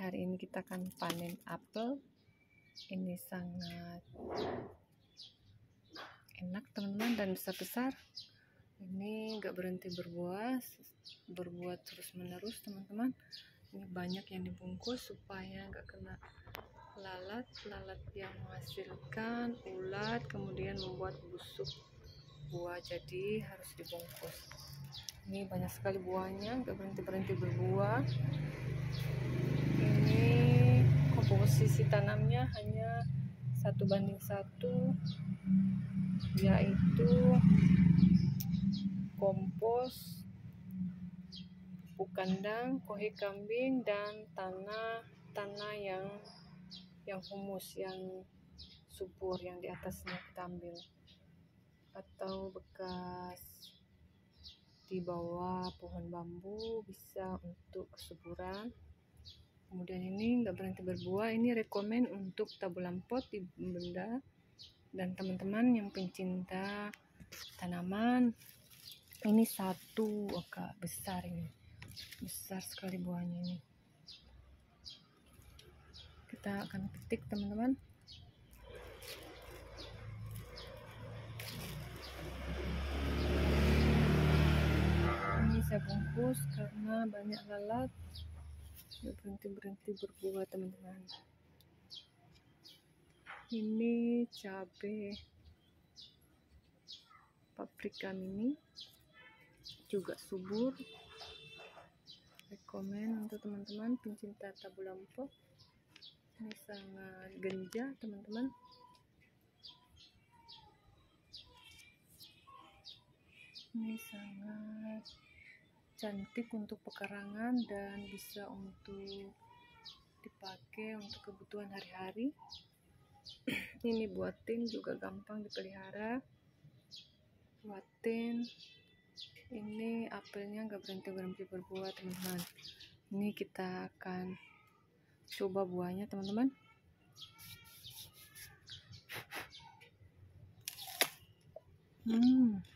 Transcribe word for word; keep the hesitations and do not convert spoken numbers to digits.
hari ini kita akan panen apel. Ini sangat enak teman-teman dan besar-besar. Ini nggak berhenti berbuah, berbuah terus menerus teman-teman. Ini banyak yang dibungkus supaya nggak kena lalat, lalat yang menghasilkan ulat kemudian membuat busuk buah, jadi harus dibungkus. Ini banyak sekali buahnya, nggak berhenti berhenti berbuah. Ini komposisi tanamnya hanya satu banding satu, yaitu kompos, pupuk kandang, kohe kambing, dan tanah tanah yang yang humus, yang subur, yang di atasnya kita ambil, atau bekas di bawah pohon bambu bisa untuk kesuburan. Kemudian ini nggak berhenti berbuah, ini rekomen untuk tabulan pot di benda, dan teman-teman yang pencinta tanaman, ini satu agak besar, ini besar sekali buahnya. Ini kita akan petik teman-teman. Ini saya bungkus karena banyak lalat, nggak berhenti berhenti berbuah teman-teman. Ini cabai paprika mini juga subur, rekomen untuk teman-teman pencinta tabulan pot. Ini sangat genjah teman-teman. Ini sangat cantik untuk pekarangan dan bisa untuk dipakai untuk kebutuhan hari-hari. Ini buatin juga gampang dipelihara. Buatin. Ini apelnya nggak berhenti berhenti berbuah teman-teman. Ini kita akan coba buahnya teman-teman. Hmm.